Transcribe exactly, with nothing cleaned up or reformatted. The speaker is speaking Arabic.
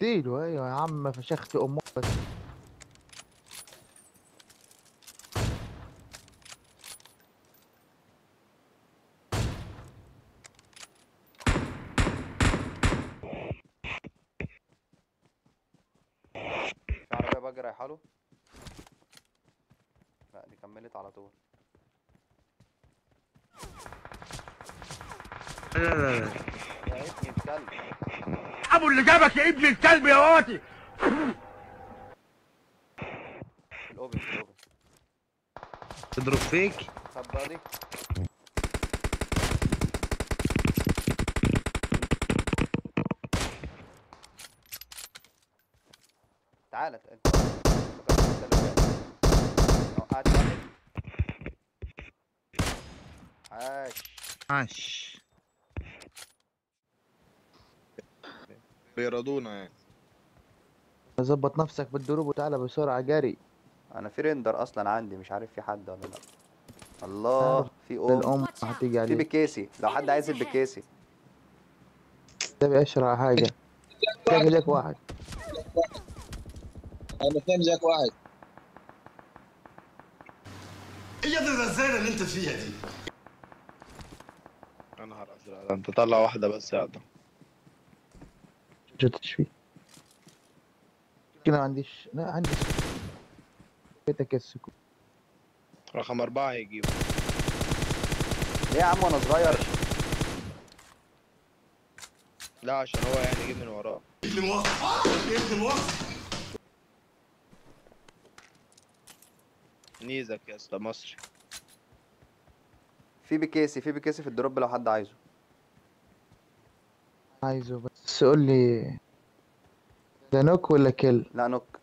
اديله. ايوه يا عم فشخت امك بس. في عربيه باجي رايحه له. لا دي كملت على طول. لا لا لا يا ابن الكلب. ابو اللي جابك يا ابن الكلب يا واطي. في الاوبن في الاوبن. تضرب فيك. خد بقى دي. تعالى انت. افتكرت انت اللي فات. وقعت واحد. عاش. عاش. بيرضونا يعني. ظبط نفسك بالدروب وتعالى بسرعه جري. انا في ريندر اصلا عندي، مش عارف في حد ولا لا. الله عارف في ام. الام هتيجي في عليك. بكيسي لو حد عايز البكيسي. تبي اشرع حاجه. تبي لك واحد. انا اثنين جاك واحد. ايه يا ابني الرزاله اللي انت فيها دي؟ يا نهار ازرق، انت طلع واحده بس يا ادم. جتش فيه. كده ما عنديش. لا عندي. بيتك السكون. رقم اربعه هيجيب. ليه يا عم وانا صغير؟ لا عشان هو يعني يجيب من وراه. ابن الوقت ابن الوقت. نيزك يا اسطى مصري. في بكيسي في بكيسي في الدروب لو حد عايزه. عايزه بس قول لي. ده نوك ولا كل؟ لا نوك.